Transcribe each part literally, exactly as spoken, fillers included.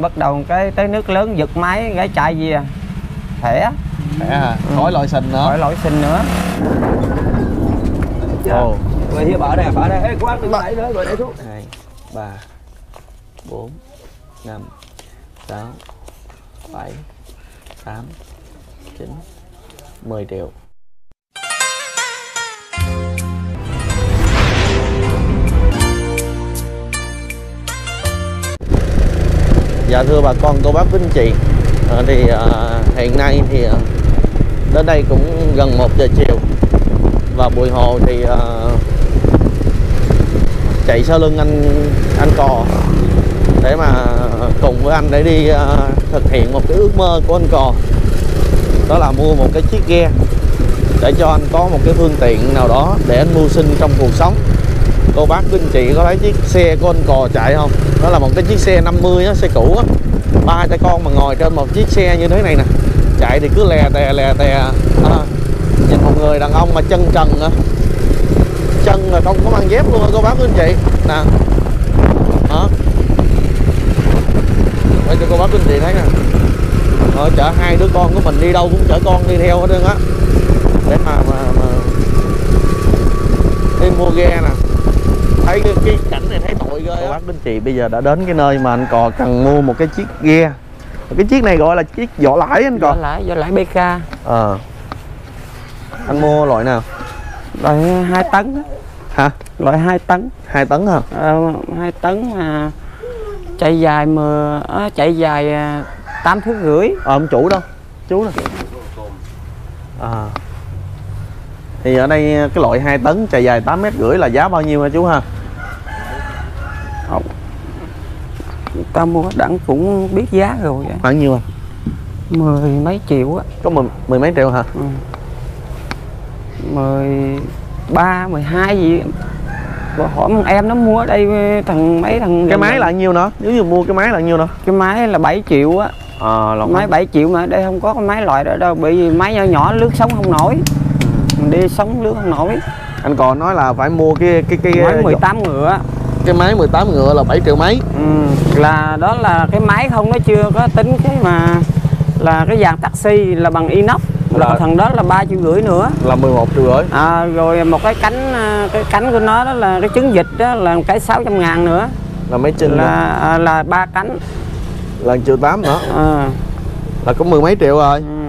bắt đầu cái tới nước lớn giật máy gái chạy gì à thẻ thẻ hả? Ừ. Khỏi lội sình nữa, khỏi lội sình nữa. Ồ rồi hier bỏ đây bỏ đây. Ê quá đừng đẩy nữa rồi để xuống. Hai ba bốn năm sáu bảy tám chín mười triệu. Dạ thưa bà con cô bác quý anh chị, à, thì à, hiện nay thì à, đến đây cũng gần một giờ chiều và Bùi Hồ thì à, chạy sau lưng anh anh Cò để mà cùng với anh để đi à, thực hiện một cái ước mơ của anh Cò, đó là mua một cái chiếc ghe để cho anh có một cái phương tiện nào đó để anh mưu sinh trong cuộc sống. Cô bác quý anh chị có thấy chiếc xe của anh Cò chạy không? Đó là một cái chiếc xe năm mươi á, xe cũ á. Ba cha con mà ngồi trên một chiếc xe như thế này nè, chạy thì cứ lè tè lè tè à, nhìn một người đàn ông mà chân trần á, chân là không có mang dép luôn cô bác quý anh chị nè, đó để cho cô bác quý anh chị thấy nè. Rồi chở hai đứa con của mình đi đâu cũng chở con đi theo hết trơn á, để mà, mà, mà đi mua ghe nè. Thấy cái, cái cảnh này thấy tội ghê. Cô bác anh chị bây giờ đã đến cái nơi mà anh Cò cần mua một cái chiếc ghe. Cái chiếc này gọi là chiếc vỏ lãi anh Cò. Vỏ lãi, vỏ lãi bê ca. Ờ. Anh mua loại nào? Loại hai tấn đó. Hả? Loại hai tấn. hai tấn hả? Ờ, hai tấn mà chạy dài mà à, chạy dài tám thước rưỡi. Ờ ông chủ đâu? Chú nè. À. Thì ở đây cái loại hai tấn chạy dài tám mét rưỡi là giá bao nhiêu hả chú ha? Không. Ta mua đẳng cũng biết giá rồi. Khoảng nhiêu à? Mười mấy triệu á. Có mười, mười mấy triệu hả? Ừ. Mười ba, mười hai gì. Bà hỏi một em nó mua ở đây thằng mấy thằng. Cái máy là nhiêu nữa? Nếu như mua cái máy là nhiêu nữa? Cái máy là bảy triệu á. Ờ, à, máy bảy triệu mà ở đây không có cái máy loại đó đâu, bởi vì máy nhỏ nhỏ lướt sóng không nổi. Mình đi sóng lướt không nổi. Anh còn nói là phải mua cái cái cái máy mười tám ngựa. Cái máy mười tám ngựa là bảy triệu mấy. Ừ, là đó là cái máy không, nó chưa có tính cái mà là cái dàn taxi là bằng inox, là, là thằng đó là ba triệu rưỡi nữa, là mười một triệu rưỡi. À, rồi một cái cánh cái cánh của nó đó là cái trứng vịt đó là một cái sáu trăm ngàn nữa, là mấy chân là à, là ba cánh là triệu tám nữa. À. Là có mười mấy triệu rồi. Ừ.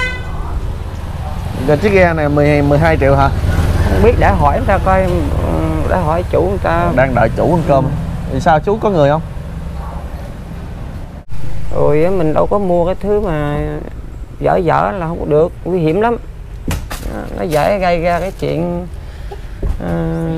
Rồi chiếc ghe này mười, mười hai triệu hả? Không biết, đã hỏi người ta coi, đã hỏi chủ người ta. Đang đợi chủ ăn cơm. Thì sao chú có người không? Rồi mình đâu có mua cái thứ mà dở dở là không có được, nguy hiểm lắm. Nó dễ gây ra cái chuyện à,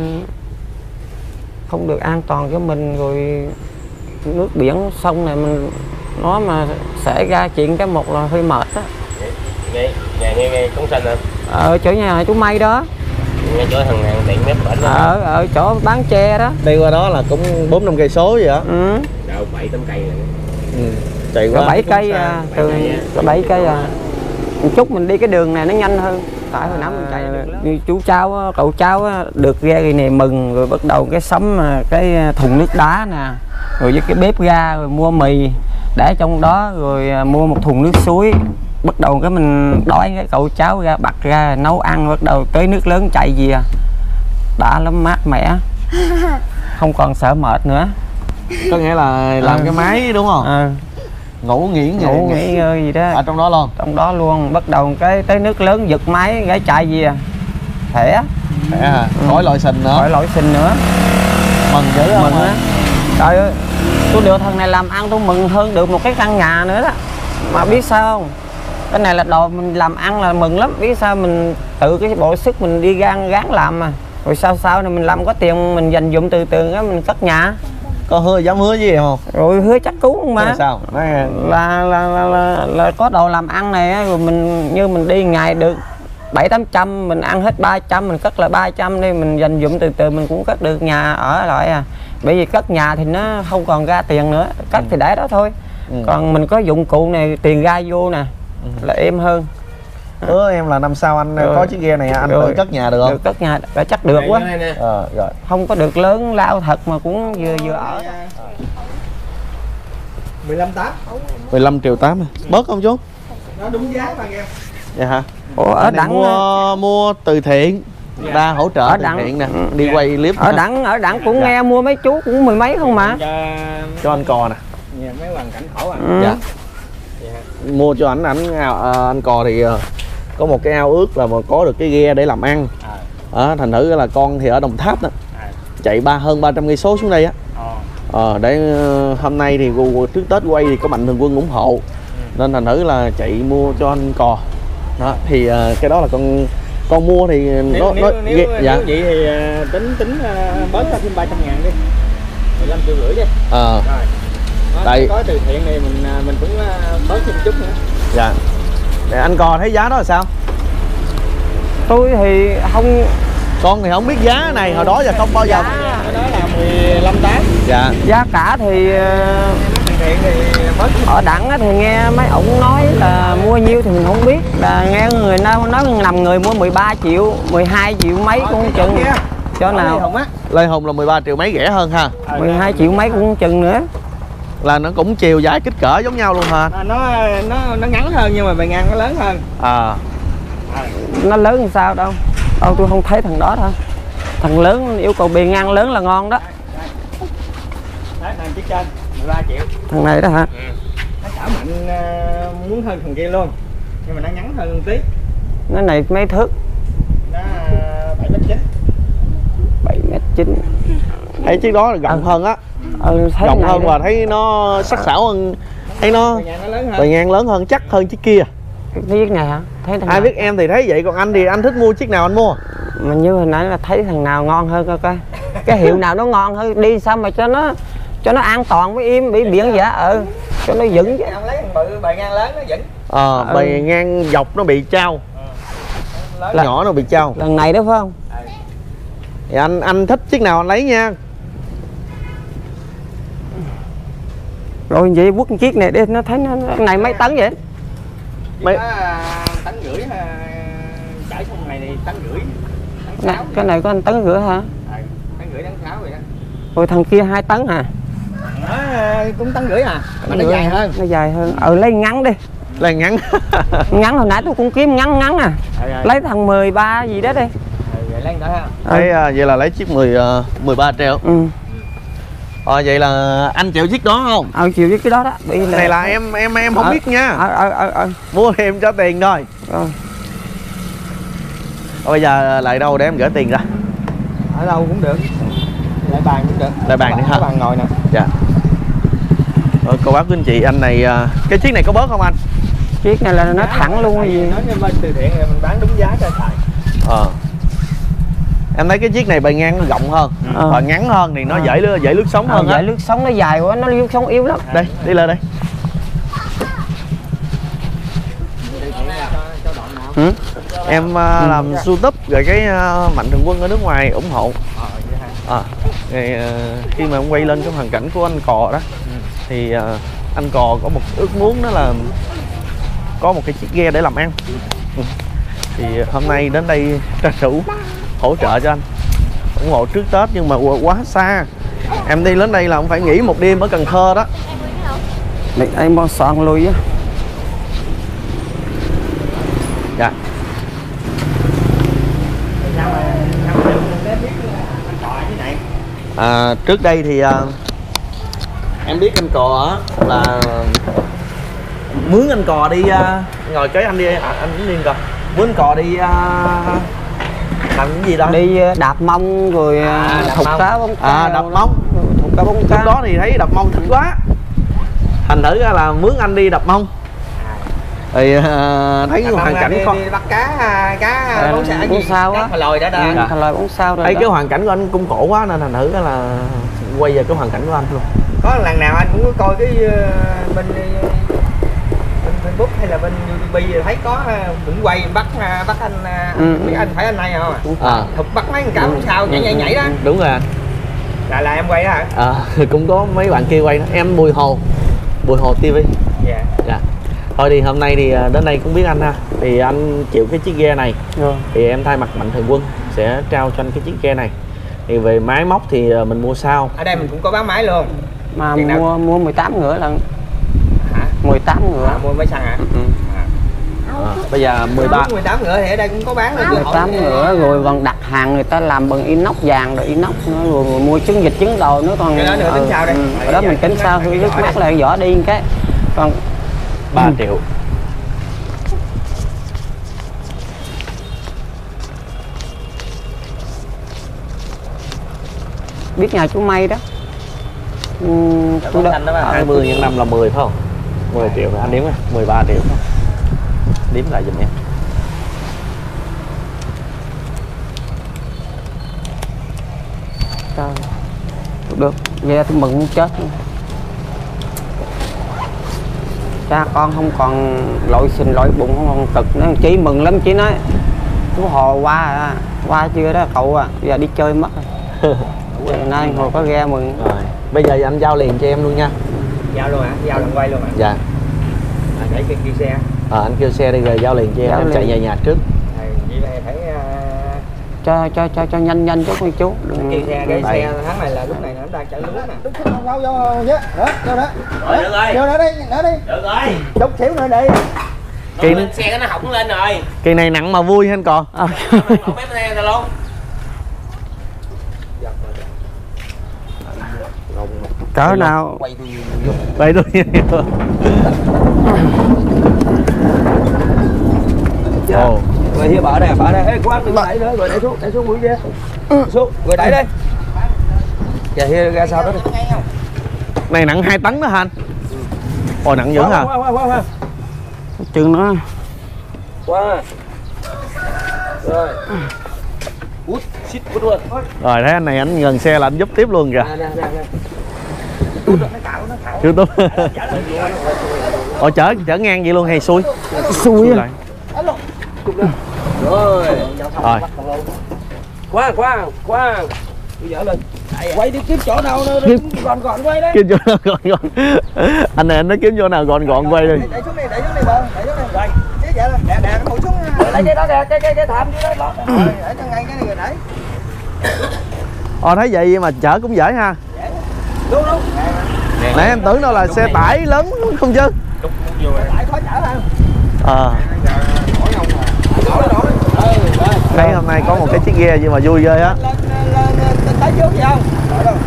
không được an toàn cho mình. Rồi nước biển sông này mình nó mà xảy ra chuyện cái một là hơi mệt á. Nghe nghe nghe, nghe cũng xanh hả? Ở chỗ nhà chú May đó. Nghe chỗ thằng hàng tiệm mép bển đó. Ở ở chỗ bán tre đó. Đi qua đó là cũng bốn năm cây số vậy á. Ừ. Đâu bảy tám cây rồi. Ừ. Chạy qua bảy cây à, từ có bảy cây à. Một chút mình đi cái đường này nó nhanh hơn. Tại hồi nãy mình chạy như chú cháu, cậu cháu được ghe cái này mừng, rồi bắt đầu cái sắm cái thùng nước đá nè, rồi với cái bếp ga, rồi mua mì để trong đó, rồi mua một thùng nước suối. Bắt đầu cái mình đói cái cậu cháu ra bật ra nấu ăn, bắt đầu tới nước lớn chạy gì à, đã lắm, mát mẻ, không còn sợ mệt nữa. Có nghĩa là làm à. Cái máy đúng không? À. Ngủ nghỉ ngủ nghỉ ngơi gì đó ở trong đó luôn. Trong đó luôn. Bắt đầu cái tới nước lớn giật máy gái chạy gì à, thẻ thẻ hả? Ừ. Khỏi lội sình nữa. Khỏi lội sình nữa. Mừng dữ không? Mừng á. Trời ơi, tôi được thằng này làm ăn tôi mừng hơn được một cái căn nhà nữa đó. Mà biết sao không? Cái này là đồ mình làm ăn là mừng lắm. Biết sao, mình tự cái bộ sức mình đi gan gán làm mà. Rồi sau sau này mình làm có tiền mình dành dụm từ từ cái mình cất nhà. Có hứa dám hứa gì không? Rồi hứa chắc cú mà. Là sao? Nói là, là, là, là, là, là có đồ làm ăn này rồi mình như mình đi ngày được bảy tám trăm, mình ăn hết ba trăm, mình cất lại ba trăm đi, mình dành dụm từ từ mình cũng cất được nhà ở lại à. Bởi vì cất nhà thì nó không còn ra tiền nữa, cất ừ. thì để đó thôi. Ừ. Còn mình có dụng cụ này, tiền ra vô nè, ừ. là êm hơn. Hứa em là năm sau anh rồi. Có chiếc ghe này anh tự cất nhà được không? Được cất nhà, đã chắc được quá. À, rồi. Không có được lớn lao thật mà cũng vừa vừa ở. mười lăm tám. mười lăm triệu tám. Bớt không chú? Nó đúng giá mà em. Dạ hả? Ủa, ở Cái này đẳng mua mua từ thiện, người ta hỗ trợ Ở từ đẳng- thiện nè, đi quay clip ở đẳng ở đẳng cũng nghe mua mấy chú cũng mười mấy không mà. Cho, cho anh cò nè. nhà mấy hoàn cảnh khổ à. Ừ. Dạ. Mua cho ảnh ảnh à, anh cò thì à, có một cái ao ước là mà có được cái ghe để làm ăn. À, thành thử là con thì ở Đồng Tháp đó, chạy ba hơn ba trăm cây số xuống đây á. Ờ, để ờ, hôm nay thì trước Tết quay thì có Mạnh Thường Quân ủng hộ, nên thành thử là chạy mua cho anh cò đó. Thì uh, cái đó là con con mua thì Nếu, nó nếu, nó nếu, ghê- nếu dạ vậy thì uh, tính tính uh, bớt ra thêm ba trăm ngàn đi, mười lăm triệu rưỡi đi. ờ Rồi. Đó, Tại- có từ thiện này mình uh, mình cũng uh, bớt thêm chút nữa. dạ. Để anh cò thấy giá đó là sao? Tôi thì không. Con thì không biết giá này hồi đó giờ không bao giờ. Giá, Đó là mười lăm tám. Dạ. giá cả thì ờ, Từ thiện thì bớt. ở đẳng á thì nghe mấy ổng nói là mua nhiêu thì mình không biết, là nghe người nào nói nằm người mua mười ba triệu, mười hai triệu mấy cũng không chừng. Chỗ nào Lê Hùng là mười ba triệu mấy rẻ hơn ha. mười hai triệu mấy cũng không chừng nữa. Là nó cũng chiều dài kích cỡ giống nhau luôn hả? À, nó nó nó ngắn hơn nhưng mà bề ngang nó lớn hơn. À. Nó lớn làm sao đâu. Đâu tôi không thấy thằng đó thôi. Thằng lớn yêu cầu bề ngang lớn là ngon đó. Đấy, thằng chiếc trên mười ba triệu. Thằng này đó hả? Nó chở Mạnh uh, muốn hơn thằng kia luôn, nhưng mà nó ngắn hơn một tí. Nó này mấy thước? Nó uh, bảy mét chín. bảy mét chín. Thấy chiếc đó là rộng hơn á. Ừ, thấy Rộng này hơn đó. và thấy nó sắc sảo hơn, thấy nó Bề ngang nó lớn hơn. bề ngang lớn hơn, chắc hơn chiếc kia. Cái chiếc này hả? Thấy thằng Ai nào? biết em thì thấy vậy, còn anh thì anh thích mua chiếc nào anh mua? Mà như hồi nãy là thấy thằng nào ngon hơn coi coi. Cái hiệu nào nó ngon hơn đi sao mà cho nó cho nó an toàn với im bị biển vậy. Ừ, cho nó vững chứ. Ông lấy thằng bự bề ngang lớn nó vững. Ờ, Ừ. bề ngang dọc nó bị trao, Lớn Là- nhỏ nó bị trao. Lần này đó phải không? Thì anh anh thích chiếc nào anh lấy nha. Rồi vậy quất chiếc này đi, nó thấy nó cái này mấy tấn vậy? mấy Mấy- tấn rưỡi uh, chảy xong này thì tấn rưỡi. Tấn Này, sáu. cái này có anh tấn rưỡi hả? Ừ, tấn rưỡi tấn sáu vậy đó. Rồi thằng kia hai tấn hả? Nó uh, cũng tấn rưỡi à, mà nó Rưỡi dài hả? hơn. Nó dài hơn. Ừ, lấy ngắn đi. Là ngắn. Ngắn hồi nãy tôi cũng kiếm ngắn ngắn à. Lấy thằng mười ba gì đó đi. Ừ, vậy lấy đó ha. Thấy à, vậy là lấy chiếc mười uh, mười ba triệu. Ừ. Ờ, vậy là anh chịu chiếc đó không? Ờ, chịu với cái đó đó. Bị là... Này là em em em không Ờ, biết nha. Ờ, ờ, ờ, ờ. Mua thì em cho tiền thôi. Rồi. Ờ, bây giờ lại đâu để em gửi tiền ra? Ở đâu cũng được. Lại bàn cũng được. Lại bàn đi ha. Bàn ngồi nè. Dạ. Ờ, cô bác quý anh chị, anh này à, cái chiếc này có bớt không anh? Chiếc này là nó thẳng luôn cái gì. Nói cái bên từ thiện này mình bán đúng giá cho xài. Ờ. Em thấy cái chiếc này bề ngang nó rộng hơn, Ờ. và ngắn hơn thì nó Ờ. dễ lướt dễ lướt sóng Ờ, hơn á. vậy lướt sóng nó dài quá, nó lướt sóng yếu lắm. Đây, đi lên đây. Cho đoạn nào. Ừ. Em à, làm YouTube rồi cái à, Mạnh Thường Quân ở nước ngoài ủng hộ. Ờ, vậy hả? À, thì, à, khi mà em quay lên cái hoàn cảnh của anh Cò đó, thì à, anh Cò có một ước muốn đó là có một cái chiếc ghe để làm ăn. Ừ. Thì hôm nay đến đây tranh thủ hỗ trợ cho anh, ủng hộ trước Tết, nhưng mà quá, quá xa. Em đi đến đây là không phải nghỉ một đêm ở Cần Thơ đó. Mình anh bao soạn lui á. Dạ. Sao mà sao mà được để biết là anh Cò như này. À, trước đây thì à, em biết anh Cò á là mướn anh Cò đi à, ngồi kế anh đi, à, anh cũng đi coi, mướn anh Cò đi à, làm cái gì đó. Đi ờ, đạp mông rồi À, đạp thục mông. cá bóng cá. À, đạp mông. Thục cá bóng Lúc cá. đó thì thấy đập mông thích quá, thành thử ra là mướn anh đi đập mông. Thì à, thấy Đập hoàn mông cảnh đi, con đi bắt cá cá À, bóng xả bóng sao á. cá lòi đã Ừ, đa. thằng loài bóng sao rồi thấy đó. cái hoàn cảnh của anh cũng khổ quá, nên thành thử ra là quay về cái hoàn cảnh của anh luôn. Có lần nào anh cũng có coi cái uh, bên uh, bên Facebook hay là bên YouTube rồi thấy có uh, cũng quay bắt uh, bắt anh uh, Ừ, biết ừ. anh phải anh này không à? À, Thục bắt mấy con cá bóng sao nhảy nhảy nhảy đó. đúng rồi anh. Là là em quay đó hả? À, cũng có mấy bạn kia quay đó. Em Bùi Hồ, Bùi Hồ ti vi. Dạ. Dạ. Thôi thì hôm nay thì đến đây cũng biết anh ha, thì anh chịu cái chiếc ghe này, Rồi. thì em thay mặt Mạnh Thường Quân sẽ trao cho anh cái chiếc ghe này. Thì về máy móc thì mình mua sau. Ở đây mình cũng có bán máy luôn. Mà Chừng nào- mua mua mười tám ngựa lần. mười tám ngựa. À, mua mấy xăng hả? Ừ. À. À, bây giờ mười ba mười tám ngựa thì ở đây cũng có bán rồi. mười tám ngựa rồi còn đặt hàng người ta làm bằng inox vàng rồi inox nữa, rồi, rồi mua trứng vịt trứng đồ nữa còn. Cái đó nữa tính sao đây? Ừ, cái đó mình tính sao thì nước mắt là vỏ đi cái còn ba triệu. biết nhà chú May đó. Ừ, tôi đó hai mươi nhân năm là mười phải không? mười triệu anh đếm mười ba triệu. Đếm lại giùm em. Trời. Được, về tôi mừng muốn chết. Cha con không còn lội xình lội bụng không còn cực nữa, chị mừng lắm, chị nói chú Hồ qua à, qua chưa đó cậu à, giờ đi chơi mất rồi. Nay Hồ có ghe mừng. Rồi, bây giờ anh giao liền cho em luôn nha. Giao luôn hả? Giao lần quay luôn hả? Dạ. À, để kêu, kêu xe. À, anh kêu xe đi rồi giao liền cho em, Giao em liền. chạy về nhà trước. À, vậy là thấy uh... cho cho cho cho nhanh nhanh chút đi chú. kêu xe, cái Đây. xe tháng này là lúc này nó đang chạy lúa nè. Đúng không? Đâu vô chứ. Đó, vô đó. Rồi được rồi. Vô đó đi, đó đi. Được rồi. Chút xíu nữa đi. Kỳ- Lên xe nó hỏng lên rồi. Kỳ này nặng mà vui anh cò. À. Một mét xe rồi luôn. Cỡ nào Quay tôi Vậy tôi Ồ. rồi hier bỏ đây, bỏ đây. Ê, qua đừng đẩy nữa, rồi đẩy xuống, đẩy xuống mũi kia. Xuống, rồi đẩy đây. Kìa hier ra sau đó đi. Này nặng hai tấn đó hả anh? Ồ nặng dữ hả? Qua qua qua qua. chừng nữa. Qua. Rồi. Út, xít út luôn. Rồi thấy anh này anh gần xe là anh giúp tiếp luôn kìa. Nè nè nè nè. YouTube. Ồ chở chở ngang vậy luôn hay xuôi? Xui lại. Rồi. Rồi. Qua qua qua. Tôi dở lên. Quay đi kiếm chỗ nào nó gọn gọn quay đấy. Kiếm chỗ nào gọn gọn. Anh này anh nói kiếm chỗ nào gọn gọn quay đi. Đẩy xuống đi, đẩy xuống đi bờ, đẩy xuống đi. Rồi. Chứ vậy là đè đè cái mũi xuống. Lấy cái đó nè, cái cái cái thảm dưới đó. Rồi, để cho ngay cái này rồi đẩy. Ồ thấy vậy mà chở cũng dễ ha. Đúng đúng. Nãy em tưởng đâu là xe tải lớn không chứ. Tải khó chở hơn. Ờ. Thấy hôm nay có một cái chiếc ghe gì mà vui ghê á. Lên lên lên tới trước vậy không? Rồi đâu.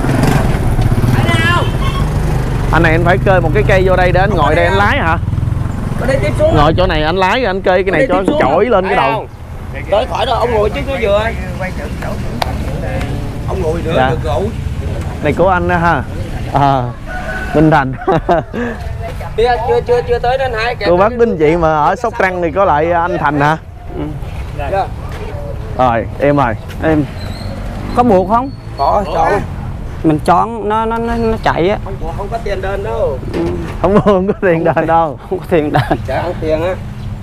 Anh này anh phải kê một cái cây vô đây để anh ngồi đây anh lái hả? Ở đây tiếp xuống. Ngồi chỗ này anh lái rồi anh kê cái này cho chổi lên cái đầu. Tới khỏi đó ông ngồi chứ nó vừa. Quay chữ chỗ. Ông ngồi nữa Dạ. được rượu. Này của anh đó ha. À, Minh Thành. Bia chưa chưa chưa tới đến hai kìa. Cô bác Đinh chị mà ở Sóc Trăng thì có lại anh Thành hả? Dạ. Rồi em rồi. Em có buộc không? Có chọn. Mình chọn nó nó nó, nó chạy á. Không không có tiền đền đâu. Không không có tiền đền đâu. Không có tiền đền. Chả ăn tiền á.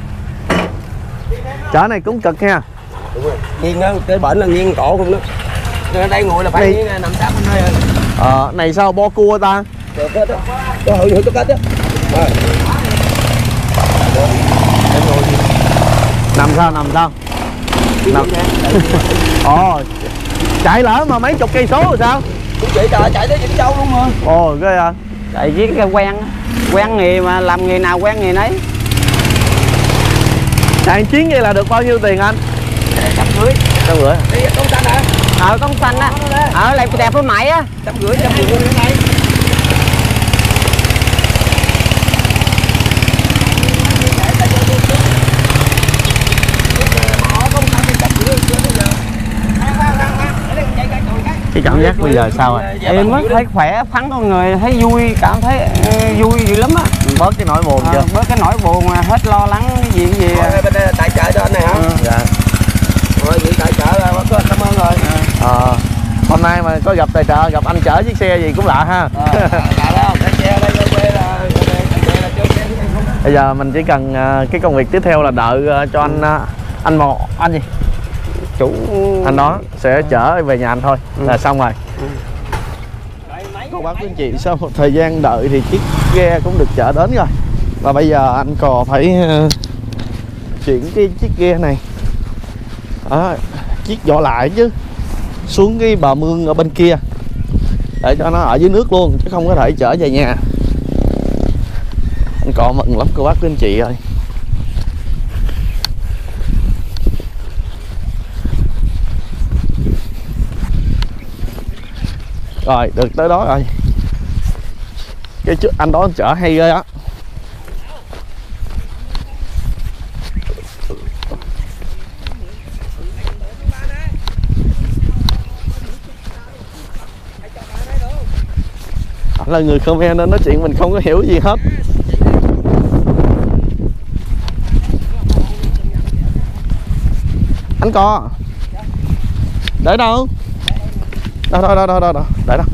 Chở này cũng cực nha. Đúng rồi. Nghiêng á, cái bển là nghiêng cổ không đó. Ở đây ngồi là phải Đi. nghiêng nằm sát bên đây. Ờ này sao bo cua ta? Được hết á. Cho hử hử cái kết á. Rồi. Em ngồi đi. Nằm sao nằm sao? Nằm. Ồ. Chạy lỡ mà mấy chục cây số rồi sao? Cũng vậy trời, chạy tới Vĩnh Châu luôn mà. Ồ ghê à. Chạy với cái quen á. Quen nghề mà làm nghề nào quen nghề nấy. Chạy chuyến vậy là được bao nhiêu tiền anh? Trăm rưỡi. Trăm rưỡi. Đi công xanh hả? Ờ con xanh á. Ờ lại đẹp với mày á. Trăm rưỡi, trăm rưỡi cái này. Cái cảm giác bây giờ sao rồi? Em á thấy khỏe, phấn con người, thấy vui, cảm thấy uh, vui dữ lắm á. Bớt cái nỗi buồn Ờ, chưa? bớt cái nỗi buồn mà hết lo lắng cái gì cái gì. Rồi, bên đây là tài trợ cho anh này hả? Ừ. Dạ. Rồi vậy tài trợ là bác cảm ơn rồi. Ờ. Hôm nay mà có gặp tài trợ, gặp anh chở chiếc xe gì cũng lạ ha. Tại đâu? Cái xe đây quê là quê là chơi xe không? Bây giờ mình chỉ cần ờ, cái công việc tiếp theo là đợi ờ, cho anh ờ, anh một anh gì? Chủ Anh đó sẽ chở về nhà anh thôi là xong rồi. Ừ. Cô bác quý anh chị sau một thời gian đợi thì chiếc ghe cũng được chở đến rồi. Và bây giờ anh còn phải uh, chuyển cái chiếc ghe này đó, chiếc vỏ lại chứ xuống cái bờ mương ở bên kia để cho nó ở dưới nước luôn chứ không có thể chở về nhà. Anh Cò mừng lắm cô bác quý anh chị ơi. Rồi được tới đó rồi. Cái trước anh đó anh chở hay ghê á. Anh là người Khmer nên nói chuyện mình không có hiểu gì hết. Anh Cò để đâu? Đâu đâu đâu đâu đâu, đâu. Để đâu?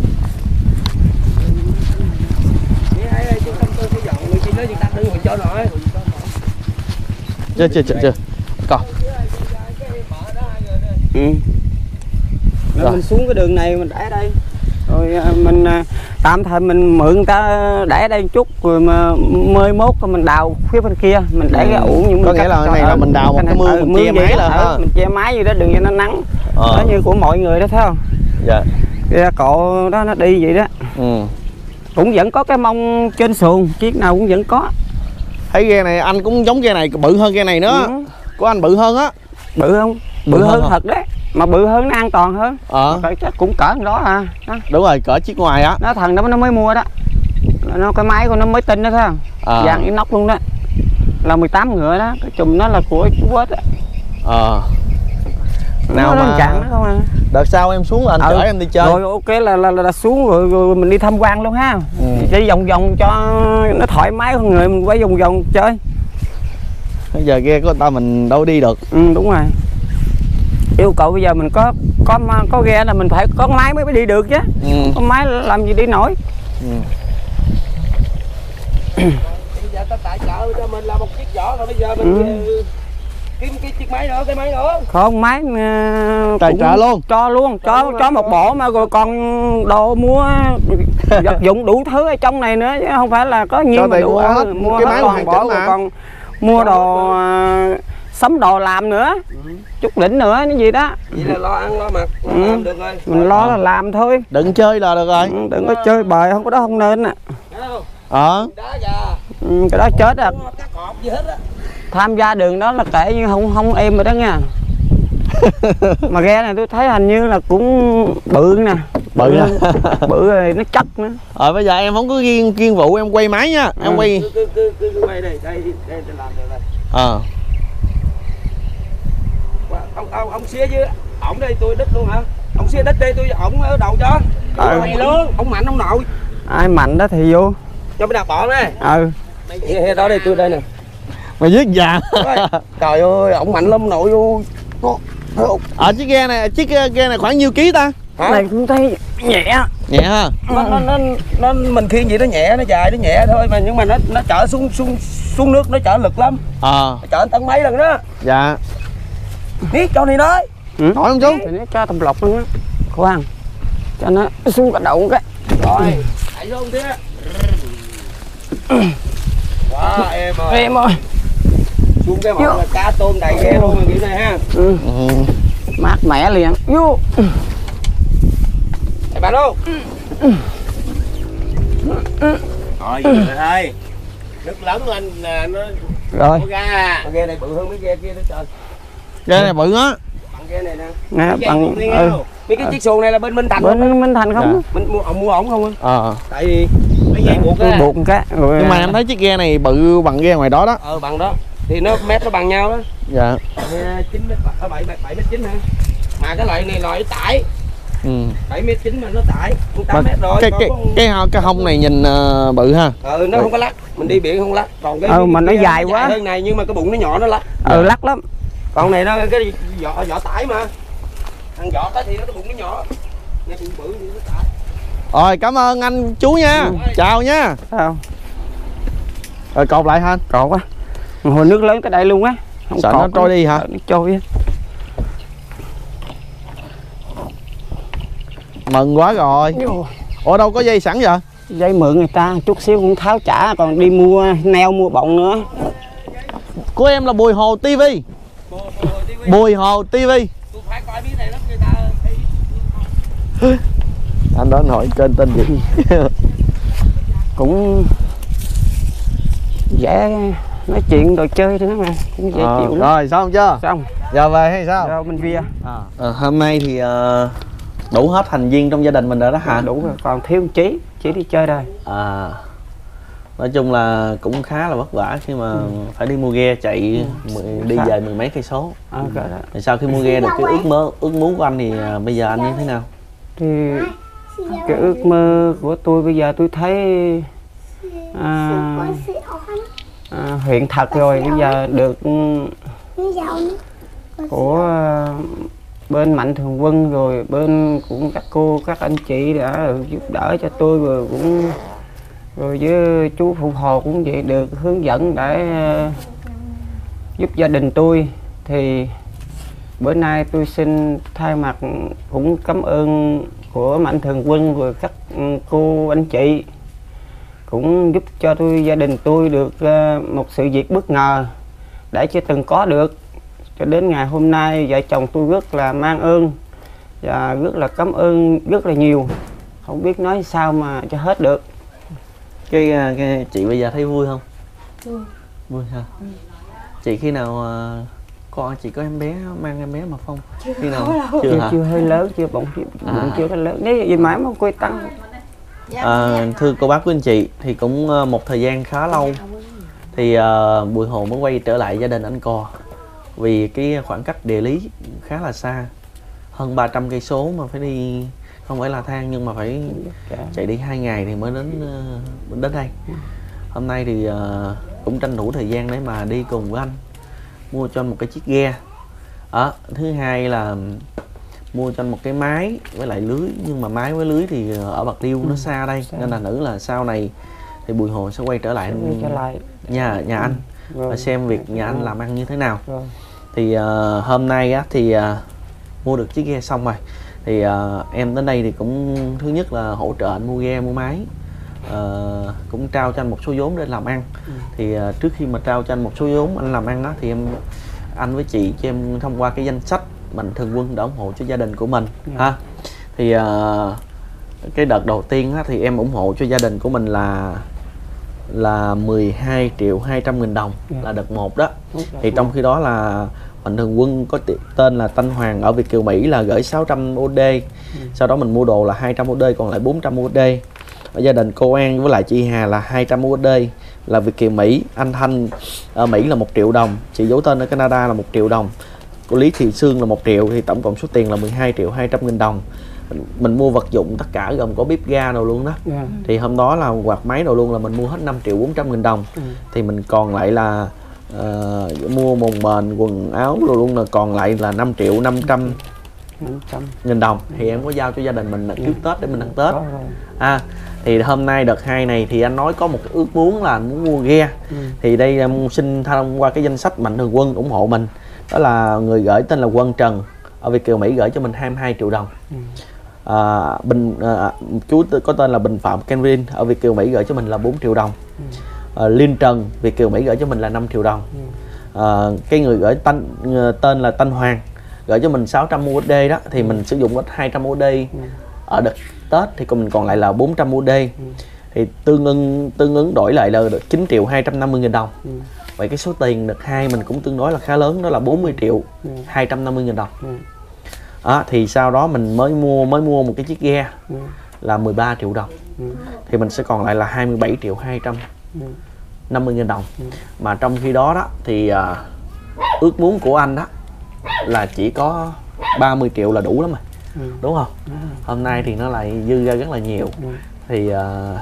Chưa chưa chưa chưa. Cò. Ừ. Rồi. Mình xuống cái đường này mình để đây. Rồi mình tạm thời mình mượn người ta để đây một chút rồi mà mới mốt mình đào phía bên kia mình để ừ. cái ủ những có nghĩa là cái này là mình đào một cái mương mình che máy là ha. Mình che máy gì đó đừng cho nó nắng. Ờ. Đó như của mọi người đó thấy không? Dạ. Cái cộ đó nó đi vậy đó. Ừ. Cũng vẫn có cái mông trên xuồng, chiếc nào cũng vẫn có. Thấy ghe này anh cũng giống ghe này, bự hơn ghe này nữa. Ừ. Của anh bự hơn á. Bự không? Bự, bự hơn, hơn thật đấy. Mà bự hơn nó an toàn hơn. Ờ. Chắc cũng cỡ đó à. Đó. Đúng rồi, cỡ chiếc ngoài á. Nó thằng đó nó mới mua đó. Nó cái máy của nó mới tinh đó thấy không? À. Vàng inox luôn đó. Là mười tám ngựa đó, cái chùm nó là của chú Quết á. Ờ. Nào nó mà chặn nó không à. Đợt sau em xuống là anh ừ. chở em đi chơi. Rồi ok là là, là, là xuống rồi, rồi mình đi tham quan luôn ha. Ừ. Đi vòng vòng cho nó thoải mái con người mình quay vòng vòng chơi. Bây giờ ghe của người ta mình đâu đi được. Ừ đúng rồi. Yêu cầu bây giờ mình có có có ghe là mình phải có máy mới đi được chứ. Ừ. Có máy làm gì đi nổi. Ừ. Bây giờ ta tại chợ cho mình là một chiếc vỏ rồi bây giờ mình ừ. kiếm cái chiếc máy nữa, cái máy nữa. Không máy uh, tài trợ luôn. Cho luôn, cho cho, cho một bộ mà rồi còn đồ mua vật dụng đủ thứ ở trong này nữa chứ không phải là có nhiêu mà đủ hết. Mua cái máy còn bỏ rồi còn mua đồ uh, sắm đồ làm nữa. Ừ. Chút đỉnh nữa cái gì đó. Vậy là lo ăn lo mặc ừ. làm được rồi. Mình lo là làm thôi. Đừng chơi là được rồi. Ừ, đừng có chơi bời không có đó không nên nè. Ờ. Ừ, cái đó chết à. Tham gia đường đó là kể như không không êm rồi đó nha. Mà ghe này tôi thấy hình như là cũng bự nè. Bự nè. Bự rồi nó chắc nữa. Rồi bây giờ em không có riêng riêng vụ em quay máy nha. Em ừ. quay. Cứ cứ cứ, cứ quay đây, đây đây làm được đây. Ờ. Ông ông ông xía chứ ổng đây tôi đít luôn hả? Ông xía đít đây tôi ổng ở đầu cho. Ừ. Luôn. Ông mạnh ông nội. Ai mạnh đó thì vô. Cho mới đặt bọn đây. Ừ. Mày đó đây tôi đây nè. Mày giết già. Trời ơi, ổng mạnh lắm nội ơi. Ở chiếc ghe này, chiếc ghe này khoảng nhiêu ký ta? Hả? Này cũng thấy nhẹ. Nhẹ ha. Nó nó nó, nó mình thiên gì nó nhẹ, nó dài nó nhẹ thôi mà nhưng mà nó nó chở xuống xuống xuống nước nó chở lực lắm. Ờ. À. Chở tấn mấy lần đó. Dạ. Biết cho này nói. Ừ. Nói không chú? Thì nó cho thầm lọc luôn á. Khoan. Cho nó xuống cả đầu cái. Rồi, chạy vô không thế. Wow, em ơi. Em ơi. Xuống cái mỏ là cá tôm đầy ghe luôn kiểu này ha. Ừ. Ừ. Mát mẻ liền. Vô. Đây bạn đâu? Rồi vậy thôi. Nước lớn lên nó rồi. Có ga. Ghe này bự hơn mấy ghe kia đó trời. Ghe này bự á. Bằng ghe này nè. Nè bằng ừ. Mấy cái chiếc xuồng này là bên Minh Thành bên không? Minh Thành không? Dạ. Mình mua ổng mua ổng không á? Ờ. Tại vì cái dây buộc á. Buộc cái. Rồi. Nhưng mà em thấy chiếc ghe này bự bằng ghe ngoài đó đó. Ờ bằng đó. Thì nó mét nó bằng nhau đó. Dạ. chín mét bảy bảy mét chín ha. Mà cái loại này loại tải. Ừ. bảy mét chín mà nó tải tám mét rồi. Cái cái cái cái hông này nhìn uh, bự ha. Ừ nó ừ. không có lắc, mình đi biển không lắc. Còn cái ừ mà nó dài nó quá. Dài hơn này nhưng mà cái bụng nó nhỏ nó lắc. Ừ lắc lắm. Còn này nó cái vỏ vỏ tải mà. Thằng vỏ cái thì nó cái bụng nó nhỏ. Nghe bụng bự thì nó tải. Rồi cảm ơn anh chú nha. Ừ. Chào nha. Sao? Rồi cột lại ha. Cột á. Hồi nước lớn tới đây luôn á. Không sợ nó trôi đi hả? Nó trôi á. Mừng quá rồi. Ủa đâu có dây sẵn vậy? Dây mượn người ta chút xíu cũng tháo trả còn đi mua neo mua bọng nữa. Của em là Bùi Hồ ti vi. Bùi Hồ ti vi. Tôi phải coi biết này lắm người ta. Anh đó hỏi trên tên gì? Cũng dễ nói chuyện đồ chơi nữa mà cũng dễ ờ, chịu lắm. Rồi xong chưa? Xong Giờ về hay sao? rồi mình về. À. À, hôm nay thì uh, đủ hết thành viên trong gia đình mình rồi đó hả? Đủ rồi, còn thiếu một Chí, Chí đi chơi rồi. À, nói chung là cũng khá là vất vả khi mà ừ. phải đi mua ghe chạy ừ. đi về mười mấy cây số. À, thì sau khi mua ghe được cái ước mơ ước muốn của anh thì uh, bây giờ anh như thế nào? Thì cái ước mơ của tôi bây giờ tôi thấy à, à, hiện thật rồi, bây giờ được của bên Mạnh Thường Quân rồi bên cũng các cô các anh chị đã giúp đỡ cho tôi, rồi cũng rồi với chú Phụ Hồ cũng vậy, được hướng dẫn để uh, giúp gia đình tôi. Thì bữa nay tôi xin thay mặt cũng cảm ơn của Mạnh Thường Quân rồi các cô anh chị cũng giúp cho tôi gia đình tôi được uh, một sự việc bất ngờ để chưa từng có được. Cho đến ngày hôm nay vợ chồng tôi rất là mang ơn và rất là cảm ơn rất là nhiều, không biết nói sao mà cho hết được. Cái, cái chị bây giờ thấy vui không? Vui. Vui hả? Ừ. Chị khi nào uh, con chị có em bé mang em bé mà Phong? Chưa khi nào? Chưa, chưa, hả? chưa hơi lớn, chưa bụng chưa, à. bụng chưa có lớn. Nếu gì mãi mà quay tăng. À, thưa cô bác quý anh chị, thì cũng uh, một thời gian khá lâu thì uh, Bùi Hồ mới quay trở lại gia đình anh Cò, vì cái khoảng cách địa lý khá là xa, hơn ba trăm cây số mà phải đi, không phải là thang nhưng mà phải chạy đi hai ngày thì mới đến uh, đến đây. Hôm nay thì uh, cũng tranh thủ thời gian để mà đi cùng với anh, mua cho anh một cái chiếc ghe. Đó, thứ hai là mua cho anh một cái máy với lại lưới, nhưng mà máy với lưới thì ở Bạc Liêu nó xa đây, nên là nữ là sau này thì Bùi Hồ sẽ quay trở lại, trở lại. nhà nhà anh rồi. và xem việc nhà anh làm ăn như thế nào. Rồi. Thì uh, hôm nay á, thì uh, mua được chiếc ghe xong rồi thì uh, em đến đây thì cũng thứ nhất là hỗ trợ anh mua ghe mua máy, uh, cũng trao cho anh một số vốn để làm ăn. ừ. Thì uh, trước khi mà trao cho anh một số vốn anh làm ăn á, thì em anh với chị cho em thông qua cái danh sách Mạnh Thường Quân đã ủng hộ cho gia đình của mình. yeah. ha thì uh, cái đợt đầu tiên á, thì em ủng hộ cho gia đình của mình là là mười hai triệu hai trăm nghìn đồng. yeah. Là đợt một đó. Thì trong khi đó là Mạnh Thường Quân có tên là Thanh Hoàng ở Việt Kiều Mỹ là gửi sáu trăm u ét đê. ừ. Sau đó mình mua đồ là hai trăm u ét đê, còn lại bốn trăm u ét đê. Ở gia đình cô An với lại chị Hà là hai trăm u ét đê là Việt Kiều Mỹ. Anh Thanh ở Mỹ là một triệu đồng, chị giấu tên ở Canada là một triệu đồng, cô Lý Thị Sương là một triệu. Thì tổng cộng số tiền là mười hai triệu hai trăm nghìn đồng. Mình mua vật dụng tất cả gồm có bếp ga đồ luôn đó. yeah. Thì hôm đó là quạt máy đồ luôn là mình mua hết năm triệu bốn trăm nghìn đồng. ừ. Thì mình còn lại là uh, mua mùng mền quần áo đồ luôn là còn lại là năm triệu năm trăm nghìn đồng. Thì em có giao cho gia đình mình trước Tết để mình ăn Tết. à, Thì hôm nay đợt hai này thì anh nói có một cái ước muốn là muốn mua ghe. ừ. Thì đây em xin thông qua cái danh sách Mạnh Thường Quân ủng hộ mình. Đó là người gửi tên là Quân Trần ở Việt Kiều Mỹ gửi cho mình hai mươi hai triệu đồng. ừ. à, Bình à, chú có tên là Bình Phạm Kenvin ở Việt Kiều Mỹ gửi cho mình là bốn triệu đồng. ừ. à, Liên Trần Việt Kiều Mỹ gửi cho mình là năm triệu đồng. ừ. à, Cái người gửi tên, tên là Thanh Hoàng gửi cho mình sáu trăm u ét đê đó, thì mình sử dụng hết hai trăm u ét đê. ừ. Ở đợt Tết thì mình còn lại là bốn trăm u ét đê. ừ. Thì tương ứng tương ứng đổi lại là được chín triệu hai trăm năm mươi nghìn đồng. ừ. Vậy cái số tiền đợt hai mình cũng tương đối là khá lớn, đó là bốn mươi triệu hai trăm năm mươi nghìn đồng. ừ. Đó, thì sau đó mình mới mua mới mua một cái chiếc ghe. ừ. Là mười ba triệu đồng. ừ. Thì mình sẽ còn lại là hai mươi bảy triệu hai trăm năm mươi nghìn đồng. ừ. Mà trong khi đó đó thì uh, ước muốn của anh đó là chỉ có ba mươi triệu là đủ lắm rồi. ừ. Đúng không? ừ. Hôm nay thì nó lại dư ra rất là nhiều. ừ. Thì uh,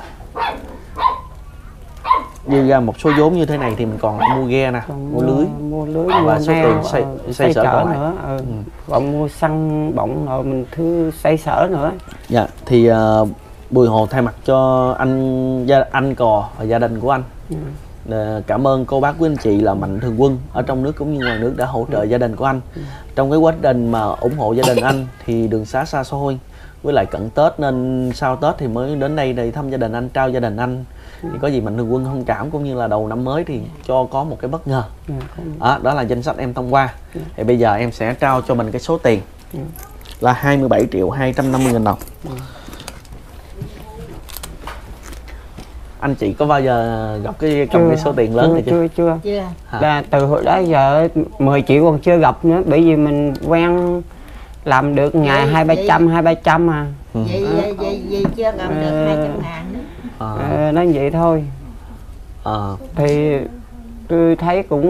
dư ra một số vốn như thế này thì mình còn lại mua ghe nè, mua lưới, mua lưới và mua số neo, tiền xây, uh, xây, xây sở sở còn nữa. ừ. ừ. Còn mua xăng bỏng rồi mình thứ xây sở nữa. Dạ, thì uh, Bùi Hồ thay mặt cho anh gia anh Cò và gia đình của anh, ừ. uh, cảm ơn cô bác quý anh chị là Mạnh Thường Quân ở trong nước cũng như ngoài nước đã hỗ trợ ừ. gia đình của anh. ừ. Trong cái quá trình mà ủng hộ gia đình anh thì đường xá xa xôi với lại cận Tết, nên sau Tết thì mới đến đây để thăm gia đình anh, trao gia đình anh. Thì có gì Mạnh Thường Quân thông cảm cũng như là đầu năm mới thì cho có một cái bất ngờ. à, Đó là danh sách em thông qua. Thì bây giờ em sẽ trao cho mình cái số tiền là hai mươi bảy triệu hai trăm năm mươi nghìn đồng. anh chị có bao giờ gặp cái cầm Chưa, cái số tiền lớn chưa, này chưa? chưa chưa Chưa. Hả? là từ hồi đó giờ mười triệu còn chưa gặp nữa, bởi vì mình quen làm được ngày Vậy- hai ba vậy- trăm hai ba trăm à. Ừ. Vậy, vậy, vậy, vậy chưa làm được Ờ. hai trăm ngàn nữa. Ờ, Ờ, nói vậy thôi ờ, thì tôi thấy cũng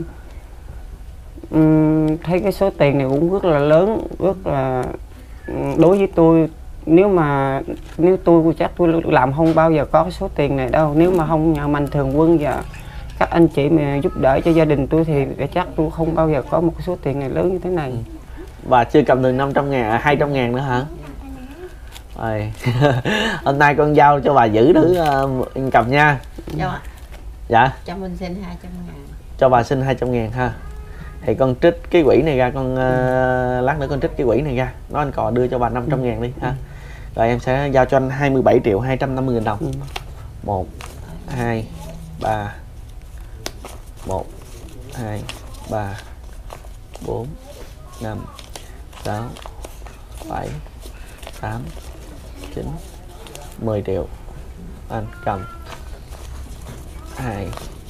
ừm, thấy cái số tiền này cũng rất là lớn, rất là ừm, đối với tôi, nếu mà nếu tôi chắc tôi làm không bao giờ có cái số tiền này đâu, nếu mà không nhờ Mạnh Thường Quân và các anh chị mà giúp đỡ cho gia đình tôi thì chắc tôi không bao giờ có một cái số tiền này lớn như thế này. Bà chưa cầm được năm trăm ngàn, à, hai trăm ngàn nữa hả? Rồi. Hôm nay con giao cho bà giữ thử uh, cầm nha. Cho, Dạ, cho mình xin hai trăm ngàn. cho bà xin hai trăm ngàn ha. Thì con trích cái quỹ này ra, con uh, lát nữa con trích cái quỹ này ra. Nói anh Cò đưa cho bà năm trăm ngàn đi ha. Rồi em sẽ giao cho anh hai mươi bảy triệu hai trăm năm mươi nghìn đồng. Ừ. một, hai, ba. một, hai, ba, bốn, năm, sáu, bảy, tám, chín, mười triệu. Anh cầm hai,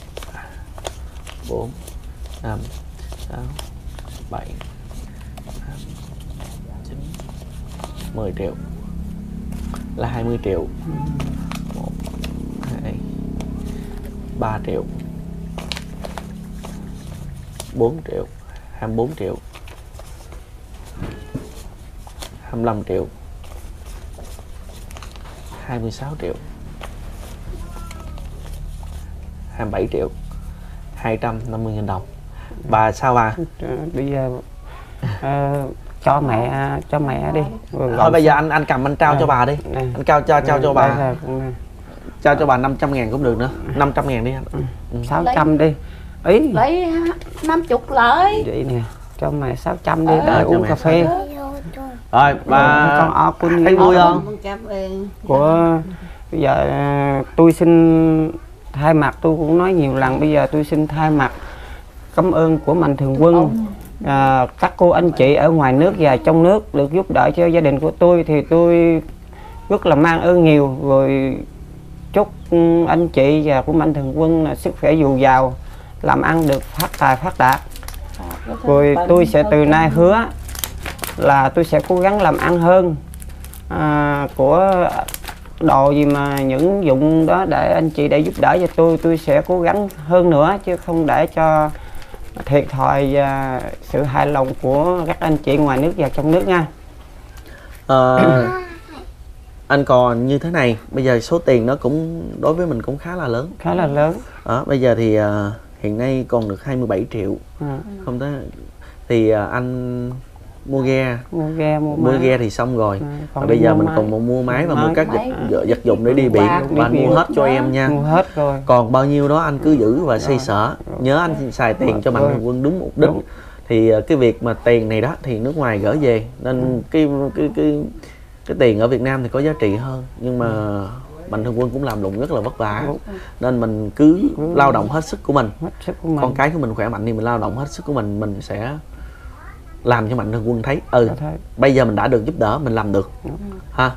bốn, năm, sáu, bảy, tám, chín, mười triệu là hai mươi triệu. một, hai, ba triệu, bốn triệu, hai mươi bốn triệu, hai mươi lăm triệu, hai mươi sáu triệu, hai mươi bảy triệu, hai trăm năm mươi nghìn đồng. Bà sao bà? Ờ, bây giờ ờ, cho mẹ cho mẹ đi. Rồi Thôi gọi bây giờ anh anh cầm anh trao Đây. cho bà đi. Đây. Anh trao trao trao cho Đây bà. là con- Trao cho bà năm trăm ngàn cũng được nữa. năm trăm ngàn đi anh. sáu trăm đi. Ý Lấy năm chục lợi. vậy nè, cho mẹ sáu trăm đi Ờ, để cho uống mẹ cà phê. Rồi bà Con o quân thấy vui không? Con cảm ơn. Của bây giờ à, tôi xin thay mặt, tôi cũng nói nhiều lần, bây giờ tôi xin thay mặt cảm ơn của Mạnh Thường Quân, à, các cô anh chị ở ngoài nước và trong nước được giúp đỡ cho gia đình của tôi thì tôi rất là mang ơn nhiều. Rồi chúc ừ, anh chị và của Mạnh Thường Quân là sức khỏe dồi dào, làm ăn được phát tài phát đạt. Rồi tôi sẽ từ nay hứa là tôi sẽ cố gắng làm ăn hơn, à, của đồ gì mà những dụng đó để anh chị để giúp đỡ cho tôi, tôi sẽ cố gắng hơn nữa chứ không để cho thiệt thòi và sự hài lòng của các anh chị ngoài nước và trong nước nha. Ờ, anh còn như thế này, bây giờ số tiền nó cũng đối với mình cũng khá là lớn. Khá là lớn. Đó, bây giờ thì uh, hiện nay còn được hai mươi bảy triệu. À, Không tới thì uh, anh mua ghe, mua ghe mua mua máy. ghe thì xong rồi. À, Và còn bây đi giờ mua mình máy. còn muốn mua máy và mua Máy. các vật, vật dụng để đi biển Quạt, và anh đi mua biển. hết cho em nha. Mua hết rồi. Còn bao nhiêu đó anh cứ giữ và xoay sở. Nhớ anh xài tiền cho Mạnh Rồi. Thường Quân đúng mục đích. Đúng. Thì uh, cái việc mà tiền này đó thì nước ngoài gửi về nên cái cái cái cái tiền ở Việt Nam thì có giá trị hơn, nhưng mà Mạnh Thường Quân cũng làm lụng rất là vất vả, Đúng. nên mình cứ lao động hết sức của mình. Hết sức của mình. Con cái của mình khỏe mạnh thì mình lao động hết sức của mình, mình sẽ làm cho Mạnh Thường Quân thấy ừ Có thể. bây giờ mình đã được giúp đỡ, mình làm được ha.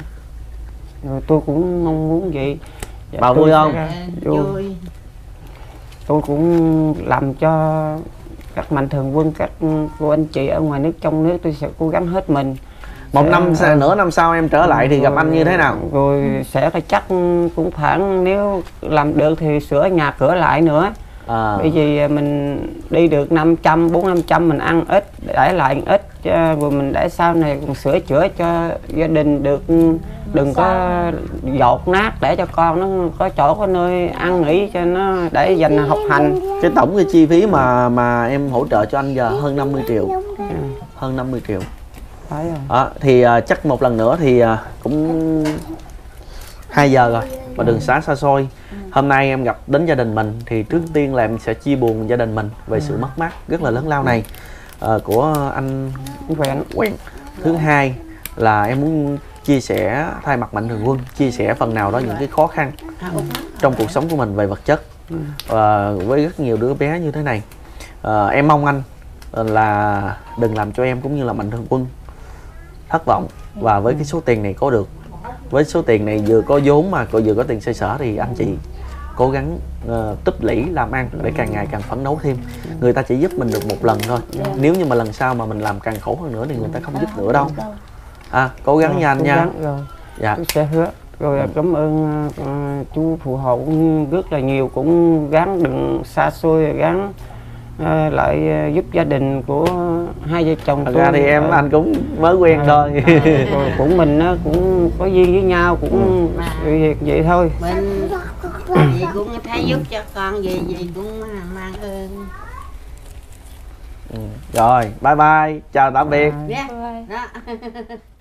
Rồi tôi cũng mong muốn vậy. Dạ, Bà tôi vui sẽ không? ra- Ờ, Vui. Vui. Tôi cũng làm cho các Mạnh Thường Quân, các cô anh chị ở ngoài nước trong nước, tôi sẽ cố gắng hết mình. Một Sẽ- năm sau, nửa năm sau em trở lại thì gặp rồi- anh như thế nào? Rồi sẽ phải chắc cũng khoảng nếu làm được thì sửa nhà cửa lại nữa. À, Bởi vì mình đi được năm trăm, bốn năm trăm mình ăn ít, để lại ít, cho- rồi mình để sau này còn sửa chữa cho gia đình được, đừng có dột nát, để cho con nó có chỗ có nơi ăn nghỉ cho nó để dành học hành. cái tổng cái chi phí mà mà em hỗ trợ cho anh giờ hơn năm mươi triệu, hơn năm mươi triệu. Phải rồi. Đó, thì uh, chắc một lần nữa thì uh, cũng hai giờ rồi và đường xá xa xôi. Hôm nay em gặp đến gia đình mình thì trước tiên là em sẽ chia buồn gia đình mình về sự mất mát rất là lớn lao này uh, của anh Quen. Quen. Thứ hai là em muốn chia sẻ thay mặt Mạnh Thường Quân, chia sẻ phần nào đó những cái khó khăn trong cuộc sống của mình về vật chất. Và với rất nhiều đứa bé như thế này, uh, em mong anh là đừng làm cho em cũng như là Mạnh Thường Quân thất vọng, và với cái số tiền này có được với số tiền này vừa có vốn mà còn vừa có tiền xoay sở thì anh chị cố gắng uh, tích lũy làm ăn để càng ngày càng phấn đấu thêm. Người ta chỉ giúp mình được một lần thôi, nếu như mà lần sau mà mình làm càng khổ hơn nữa thì người ta không giúp nữa đâu. À, cố gắng nha anh nha. Rồi. Dạ. Tôi sẽ hứa. Rồi Ừ. cảm ơn uh, chú phù hộ cũng rất là nhiều, cũng gắng đừng xa xôi, gắng uh, lại uh, giúp gia đình của hai vợ chồng Thật tôi. ra thì em anh cũng mới quen À, thôi. rồi cũng mình nó cũng có duyên với nhau, cũng Mà việc vậy thôi. mình gì cũng thấy giúp cho con gì gì cũng mang ơn. Ừ. Rồi, bye bye, chào tạm biệt. Dạ. Đó.